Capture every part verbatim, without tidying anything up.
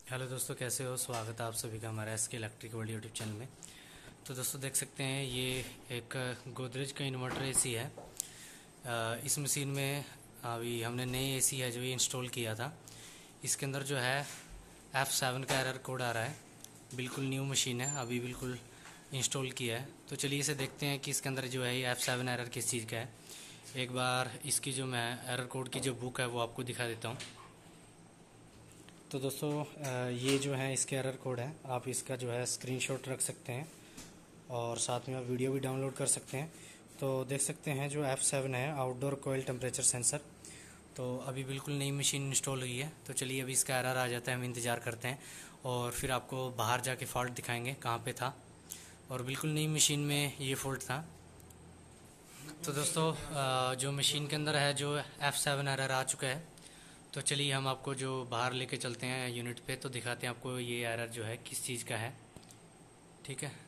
Hello दोस्तों, कैसे हो। स्वागत है आप सभी का हमारा एस के इलेक्ट्रिक वर्ल्ड यूट्यूब चैनल में। तो दोस्तों देख सकते हैं ये एक गोदरेज का इन्वर्टर एसी है। अ, इस मशीन में अभी हमने नई एसी है जो ये इंस्टॉल किया था। इसके अंदर जो है एफ़ सेवन का एरर कोड आ रहा है। बिल्कुल न्यू मशीन है, अभी बिल्कुल इंस्टॉल किया है। तो चलिए इसे देखते हैं कि इसके अंदर जो है ये एफ़ सेवन एरर किस चीज़ का है। एक बार इसकी जो मैं एरर कोड की जो बुक है वो आपको दिखा देता हूँ। तो दोस्तों ये जो है इसके एरर कोड है, आप इसका जो है स्क्रीनशॉट रख सकते हैं और साथ में आप वीडियो भी डाउनलोड कर सकते हैं। तो देख सकते हैं जो एफ़ सेवन है आउटडोर कॉइल टेम्परेचर सेंसर। तो अभी बिल्कुल नई मशीन इंस्टॉल हुई है। तो चलिए अभी इसका एरर आ जाता है, हम इंतज़ार करते हैं और फिर आपको बाहर जाके फॉल्ट दिखाएंगे कहाँ पे था। और बिल्कुल नई मशीन में ये फॉल्ट था। तो दोस्तों जो मशीन के अंदर है जो एफ़ सेवन एरर आ चुका है। तो चलिए हम आपको जो बाहर लेके चलते हैं यूनिट पे, तो दिखाते हैं आपको ये एरर जो है किस चीज़ का है। ठीक है,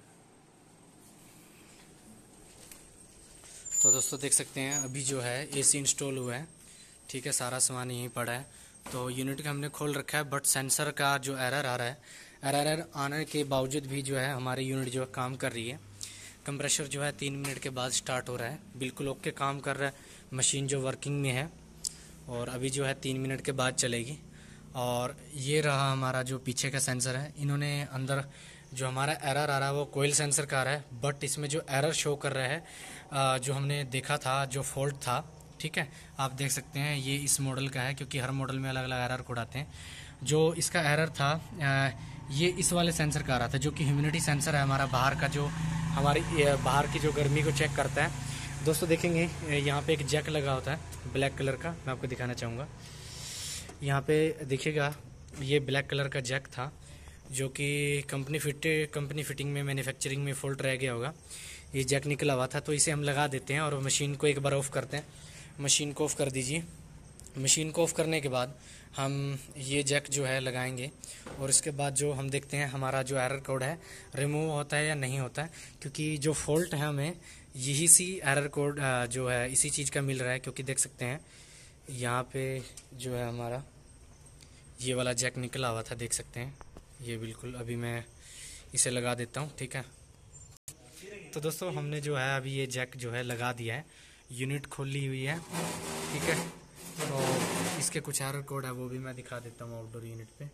तो दोस्तों देख सकते हैं अभी जो है एसी इंस्टॉल हुआ है। ठीक है, सारा सामान यहीं पड़ा है। तो यूनिट का हमने खोल रखा है, बट सेंसर का जो एरर आ रहा है, एरर आने के बावजूद भी जो है हमारी यूनिट जो है काम कर रही है। कंप्रेशर जो है तीन मिनट के बाद स्टार्ट हो रहा है, बिल्कुल ओके काम कर रहा है। मशीन जो वर्किंग में है और अभी जो है तीन मिनट के बाद चलेगी। और ये रहा हमारा जो पीछे का सेंसर है। इन्होंने अंदर जो हमारा एरर आ रहा है वो कोयल सेंसर का आ रहा है, बट इसमें जो एरर शो कर रहा है जो हमने देखा था जो फॉल्ट था, ठीक है, आप देख सकते हैं ये इस मॉडल का है, क्योंकि हर मॉडल में अलग अलग एरर कोड आते हैं। जो इसका एरर था ये इस वाले सेंसर का आ रहा था, जो कि ह्यूमिडिटी सेंसर है हमारा, बाहर का जो हमारी बाहर की जो गर्मी को चेक करता है। दोस्तों देखेंगे यहाँ पे एक जैक लगा होता है ब्लैक कलर का, मैं आपको दिखाना चाहूँगा। यहाँ पे देखिएगा ये ब्लैक कलर का जैक था, जो कि कंपनी फिट कंपनी फिटिंग में मैन्युफैक्चरिंग में फॉल्ट रह गया होगा। ये जैक निकला हुआ था, तो इसे हम लगा देते हैं और मशीन को एक बार ऑफ़ करते हैं। मशीन को ऑफ़ कर दीजिए। मशीन को ऑफ़ करने के बाद हम ये जैक जो है लगाएंगे और इसके बाद जो हम देखते हैं हमारा जो एरर कोड है रिमूव होता है या नहीं होता है, क्योंकि जो फॉल्ट है हमें यही सी एरर कोड जो है इसी चीज़ का मिल रहा है। क्योंकि देख सकते हैं यहाँ पे जो है हमारा ये वाला जैक निकला हुआ था, देख सकते हैं ये बिल्कुल। अभी मैं इसे लगा देता हूँ, ठीक है। तो दोस्तों हमने जो है अभी ये जैक जो है लगा दिया है, यूनिट खोली हुई है, ठीक है। तो इसके कुछ एरर कोड है वो भी मैं दिखा देता हूँ आउटडोर यूनिट पे।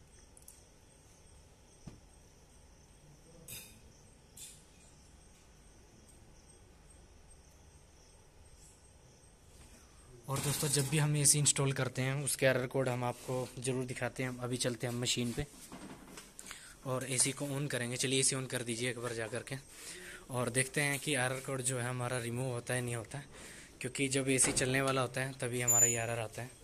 और दोस्तों जब भी हम एसी इंस्टॉल करते हैं उसके एरर कोड हम आपको ज़रूर दिखाते हैं। अभी चलते हैं हम मशीन पे और एसी को ऑन करेंगे। चलिए एसी ऑन कर दीजिए एक बार जा कर के और देखते हैं कि एरर कोड जो है हमारा रिमूव होता है नहीं होता है, क्योंकि जब एसी चलने वाला होता है तभी हमारा ये एरर आता है।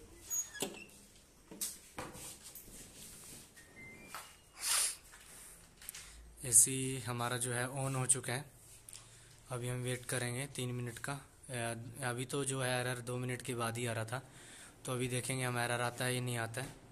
एसी हमारा जो है ऑन हो चुका है। अभी हम वेट करेंगे तीन मिनट का। अभी तो जो है एरर दो मिनट के बाद ही आ रहा था, तो अभी देखेंगे हम एरर आता है या नहीं आता है।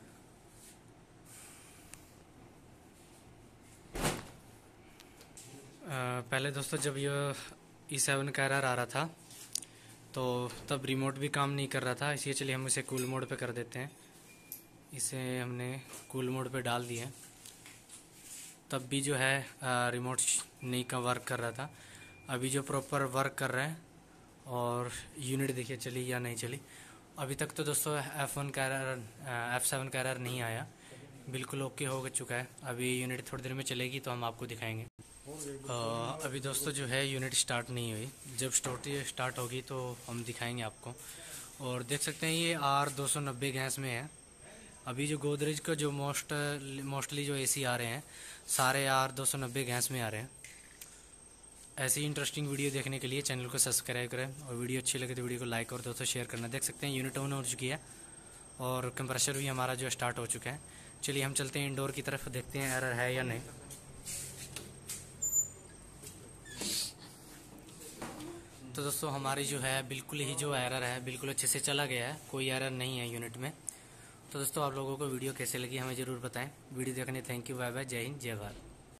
पहले दोस्तों जब ये ई सेवन का एरर आ रहा था तो तब रिमोट भी काम नहीं कर रहा था, इसलिए चलिए हम इसे कूल मोड पे कर देते हैं। इसे हमने कूल मोड पे डाल दिया, तब भी जो है रिमोट नहीं का वर्क कर रहा था। अभी जो प्रॉपर वर्क कर रहा है और यूनिट देखिए चली या नहीं चली। अभी तक तो दोस्तों एफ़ वन का एरर एफ़ सेवन का एरर नहीं आया, बिल्कुल ओके हो चुका है। अभी यूनिट थोड़ी देर में चलेगी तो हम आपको दिखाएंगे। आ, अभी दोस्तों जो है यूनिट स्टार्ट नहीं हुई, जब स्टार्ट स्टार्ट होगी तो हम दिखाएंगे आपको। और देख सकते हैं ये आर दो सौ नब्बे गैस में है। अभी जो गोदरेज का जो मोस्ट मोस्टली जो एसी आ रहे हैं सारे आर दो सौ नब्बे गैस में आ रहे हैं। ऐसी इंटरेस्टिंग वीडियो देखने के लिए चैनल को सब्सक्राइब करें और वीडियो अच्छी लगे तो वीडियो को लाइक और दोस्तों शेयर करना। देख सकते हैं यूनिट ऑन हो चुकी है और कंप्रेसर भी हमारा जो स्टार्ट हो चुका है। चलिए हम चलते हैं इंडोर की तरफ, देखते हैं एरर है या नहीं। तो दोस्तों हमारी जो है बिल्कुल ही जो एरर है बिल्कुल अच्छे से चला गया है, कोई एरर नहीं है यूनिट में। तो दोस्तों आप लोगों को वीडियो कैसे लगी हमें ज़रूर बताएं। वीडियो देखने थैंक यू, बाय बाय, जय हिंद, जय भारत।